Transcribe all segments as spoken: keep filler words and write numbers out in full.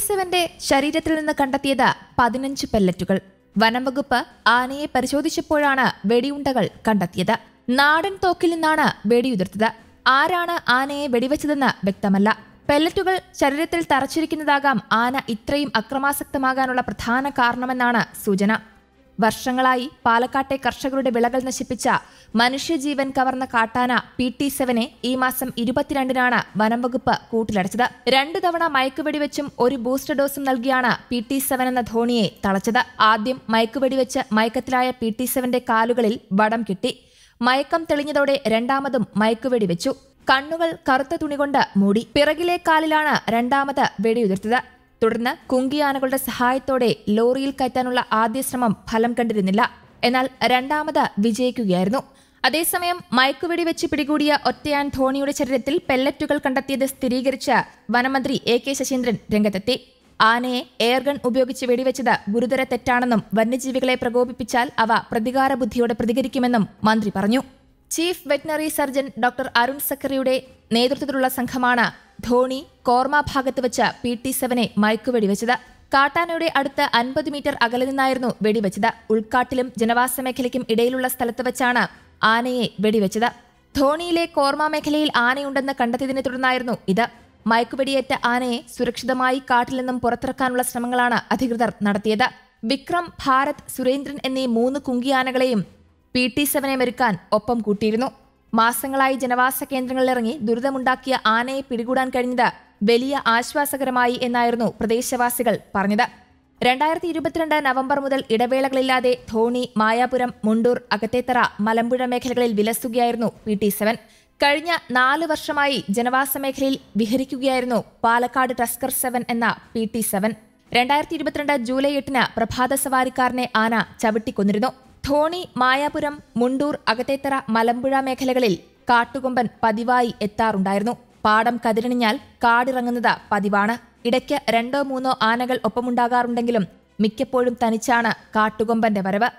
സെവന്റെ ശരീരത്തിൽ നിന്ന് കണ്ടെത്തിയത് പതിനഞ്ച് പെല്ലറ്റുകൾ. വനംവകുപ്പ് ആനയെ പരിശോധിച്ചപ്പോഴാണ് വെടിയുണ്ടകൾ കണ്ടെത്തിയത്. നാടൻ തോക്കിൽ നിന്നാണ് വെടിയുതിർത്തത്. ആരാണ് ആനയെ വെടിവെച്ചതെന്ന് വ്യക്തമല്ല. പെല്ലറ്റുകൾ ശരീരത്തിൽ തറച്ചിരിക്കുന്നതാകാം ആന ഇത്രയും അക്രമാസക്തമാകാനുള്ള പ്രധാന കാരണമെന്നാണ് സൂചന. വർഷങ്ങളായി പാലക്കാട്ടെ കർഷകരുടെ വിളകൾ നശിപ്പിച്ച മനുഷ്യജീവൻ കവർന്ന കാട്ടാന പി ടി സെവനെ ഈ മാസം ഇരുപത്തിരണ്ടിനാണ് വനംവകുപ്പ് കൂട്ടിലടച്ചത്. രണ്ടു തവണ മയക്കുവെടിവെച്ചും ഒരു ബൂസ്റ്റർ ഡോസും നൽകിയാണ് പി ടി സെവൻ എന്ന ധോണിയെ തളച്ചത്. ആദ്യം മയക്കുവെടിവെച്ച് മയക്കത്തിലായ പി ടി സെവന്റെ കാലുകളിൽ വടം കിട്ടി. മയക്കം തെളിഞ്ഞതോടെ രണ്ടാമതും മയക്കുവെടിവെച്ചു. കണ്ണുകൾ കറുത്ത തുണികൊണ്ട് മൂടി. പിറകിലെ കാലിലാണ് രണ്ടാമത് വെടിയുതിർത്തത്. തുടർന്ന് കുങ്കിയാനകളുടെ സഹായത്തോടെ ലോറിയിൽ കയറ്റാനുള്ള ആദ്യ ശ്രമം ഫലം കണ്ടിരുന്നില്ല. എന്നാൽ രണ്ടാമത് വിജയിക്കുകയായിരുന്നു. അതേസമയം മയക്കുവെടിവെച്ച് പിടികൂടിയ ഒറ്റയാൻ ധോണിയുടെ ശരീരത്തിൽ പെല്ലറ്റുകൾ കണ്ടെത്തിയത് സ്ഥിരീകരിച്ച് വനമന്ത്രി എ കെ ശശീന്ദ്രൻ രംഗത്തെത്തി. ആനയെ എയർഗൺ ഉപയോഗിച്ച് വെടിവെച്ചത് ഗുരുതര തെറ്റാണെന്നും വന്യജീവികളെ പ്രകോപിപ്പിച്ചാൽ അവ പ്രതികാര ബുദ്ധിയോടെ പ്രതികരിക്കുമെന്നും മന്ത്രി പറഞ്ഞു. Chief veterinary surgeon doctor Arun സക്കറിയുടെ നേതൃത്വത്തിലുള്ള സംഘമാണ് ധോണി കോർമ ഭാഗത്ത് വെച്ച് പി ടി സെവനെ മയക്കുവെടിവെച്ചത്. കാട്ടാനയുടെ അടുത്ത് അൻപത് മീറ്റർ അകലെ നിന്നായിരുന്നു വെടിവെച്ചത്. ഉൾക്കാട്ടിലും ജനവാസ മേഖലയ്ക്കും ഇടയിലുള്ള സ്ഥലത്ത് വെച്ചാണ് ആനയെ വെടിവെച്ചത്. ധോണിയിലെ കോർമ മേഖലയിൽ ആനയുണ്ടെന്ന് കണ്ടെത്തിയതിനെ തുടർന്നായിരുന്നു ഇത്. മയക്കുവെടിയേറ്റ ആനയെ സുരക്ഷിതമായി കാട്ടിൽ നിന്നും പുറത്തിറക്കാനുള്ള ശ്രമങ്ങളാണ് അധികൃതർ നടത്തിയത്. വിക്രം, ഭാരത്, സുരേന്ദ്രൻ എന്നീ മൂന്ന് കുങ്കിയാനകളെയും പി ടി സെവനെ മെരുക്കാൻ ഒപ്പം കൂട്ടിയിരുന്നു. മാസങ്ങളായി ജനവാസ കേന്ദ്രങ്ങളിലിറങ്ങി ദുരിതമുണ്ടാക്കിയ ആനയെ പിടികൂടാൻ കഴിഞ്ഞത് വലിയ ആശ്വാസകരമായി എന്നായിരുന്നു പ്രദേശവാസികൾ പറഞ്ഞത്. രണ്ടായിരത്തി ഇരുപത്തിരണ്ട് നവംബർ മുതൽ ഇടവേളകളില്ലാതെ ധോണി, മായാപുരം, മുണ്ടൂർ, അകത്തേത്തറ, മലമ്പുഴ മേഖലകളിൽ വിലസുകയായിരുന്നു പി ടി സെവൻ. കഴിഞ്ഞ നാല് വർഷമായി ജനവാസ മേഖലയിൽ വിഹരിക്കുകയായിരുന്നു പാലക്കാട് ടസ്കർ സെവൻ എന്ന പി ടി സെവൻ. രണ്ടായിരത്തി ഇരുപത്തിരണ്ട് ജൂലൈ എട്ടിന് പ്രഭാത സവാരിക്കാരനെ ആന ചവിട്ടിക്കൊന്നിരുന്നു. ധോണി, മായാപുരം, മുണ്ടൂർ, അകത്തേത്തറ, മലമ്പുഴ മേഖലകളിൽ കാട്ടുകൊമ്പൻ പതിവായി എത്താറുണ്ടായിരുന്നു. പാടം കതിരണിഞ്ഞാൽ കാടിറങ്ങുന്നത് പതിവാണ്. ഇടയ്ക്ക് രണ്ടോ മൂന്നോ ആനകൾ ഒപ്പമുണ്ടാകാറുണ്ടെങ്കിലും മിക്കപ്പോഴും തനിച്ചാണ് കാട്ടുകൊമ്പന്റെ വരവ്.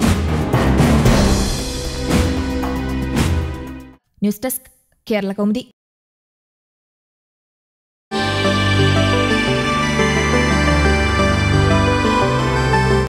News desk, Kerala Kaumudi.